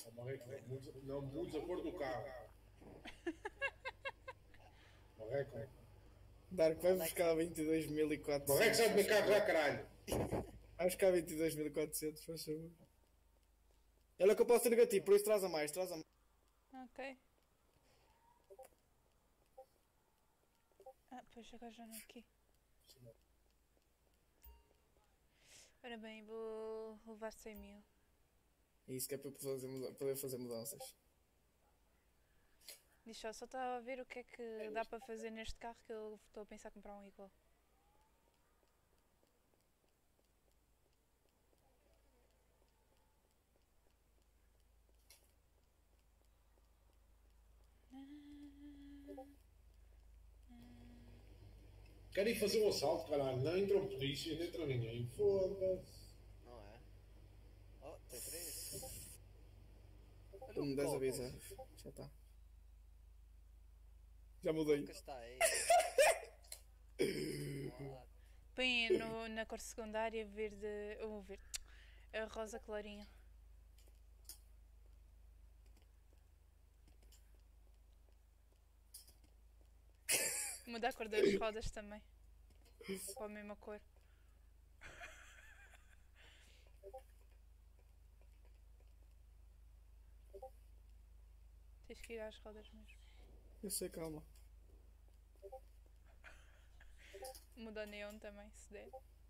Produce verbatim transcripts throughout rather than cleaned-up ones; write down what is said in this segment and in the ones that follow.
Oh, Marreco, não mudes, não mudes a cor do carro. Marreco. Dark, vai buscar vinte e dois mil e quatrocentos. Marreco, sai do meu carro já, caralho. Vai buscar vinte e dois mil e quatrocentos, faz favor. Olha que eu posso ter negativo, por isso traz a mais, traz a mais. Ok. Ah, pois agora já não é aqui. Ora bem, vou levar cem mil. É isso que é para eu fazer, muda- poder fazer mudanças. Diz só, só estava a ver o que é que dá para fazer neste carro que eu estou a pensar em comprar um igual. Querem fazer um assalto, caralho. Não entram polícias, não entra ninguém. Foda-se. Não é? Oh, tem três. Olha Tu o me das copo. avisar. Já está. Já mudei. Nunca está aí. Claro. Põe no, na cor secundária verde. Ou verde. A rosa clarinho. Muda a cor das rodas também. Para a mesma cor. Tens que ir às rodas mesmo. Eu sei, calma. Muda o neon também, se der.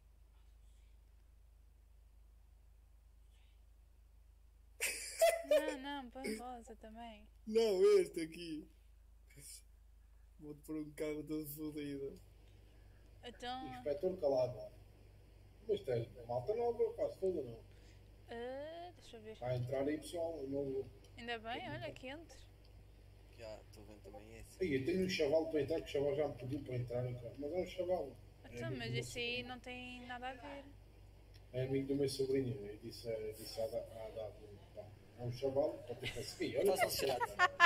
Não, não, põe rosa também. Não, este aqui. Vou-te pôr um carro todo fodido. Então. Inspetor calado. Mas tem malta nova, quase toda não. ah, deixa eu ver. Vai entrar aí pessoal, novo. Ainda bem, olha, quente. Já, estou vendo também esse. Aí, eu tenho um chaval para entrar, que o chaval já me pediu para entrar, cara. Mas é um chaval. Então, mas esse aí não tem nada a ver. É amigo do meu sobrinho. Eu disse, eu disse à da- à data. Pá, é um chaval, para ter que seguir. Olha Faz um chat.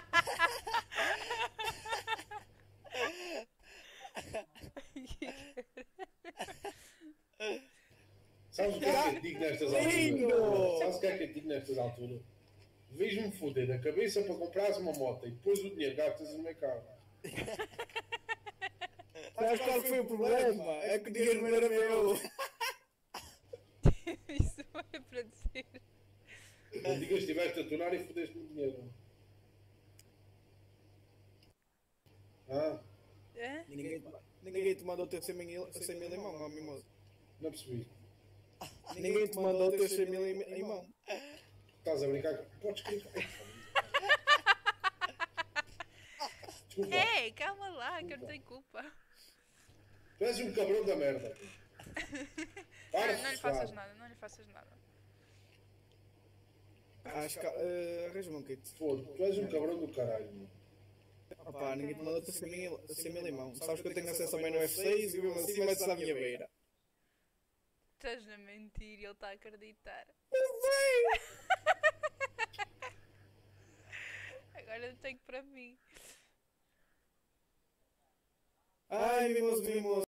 Sabes o que é que eu te digo nestas Lindo! alturas? Sabes o que é que eu te digo nestas alturas? Vejo-me foder da cabeça para comprares uma moto e depois o dinheiro gastas no meu carro. Sabes qual foi o problema? É que o dinheiro não era meu. Isso é para dizer. Não digas que estiveste a tornar e fodeste-me dinheiro. Ah, Hã? Ninguém, ninguém te mandou ter cem mil, cem mil em mão, ó, mimoso. não percebi. Ninguém te mandou ter cem mil em, em mão. Estás a brincar? Podes clicar. Desculpa. Ei, calma lá, que eu não tenho culpa. Tu és um cabrão da merda. Para Não, de não lhe foscar. faças nada, não lhe faças nada. Acho que. Uh, Arranja-me um kit. Foda, tu és um cabrão do caralho. Meu. Opá, ninguém te mandou ter cem mil, cem mil em mão. Sabes que eu tenho acesso também no F seis e mesmo assim metes à minha beira. Estás a mentir e ele está a acreditar. Agora eu tenho para mim. Ai, mimoso, mimoso.